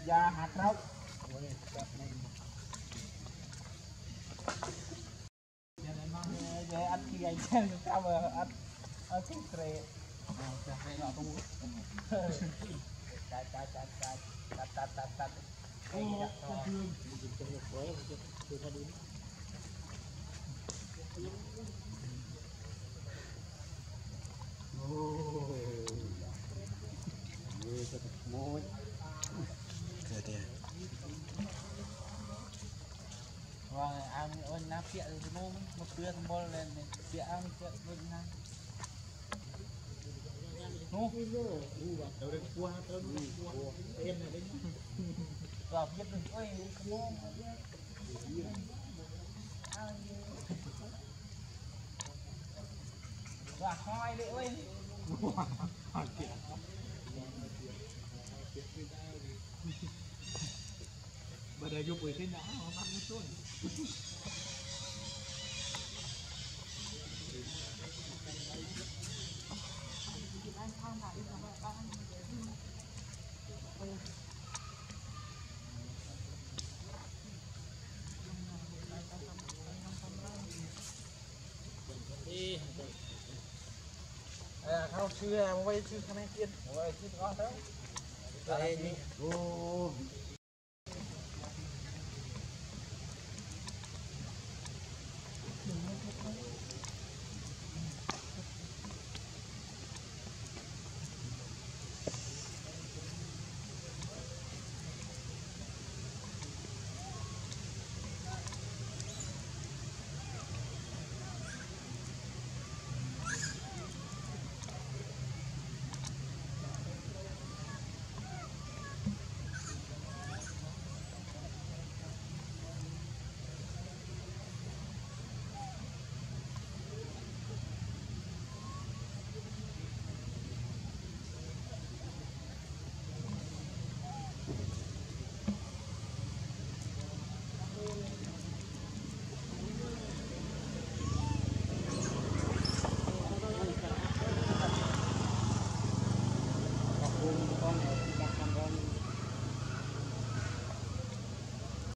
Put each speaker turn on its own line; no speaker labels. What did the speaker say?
da hạt rau về ăn khi anh xem sao mà ăn ăn cái sợi cái nọ không tạt vâng ăn ơn nắp tiện thì nó một tuyên bol lên tiện ăn tiện luôn nha nó đâu được qua tới em này đấy và biết được ơi và khoai đấy ơi bây giờ dục về thế nào mà ăn tốt đi không chưa quay chưa khả năng tiên ôi chưa có đâu đây đi ô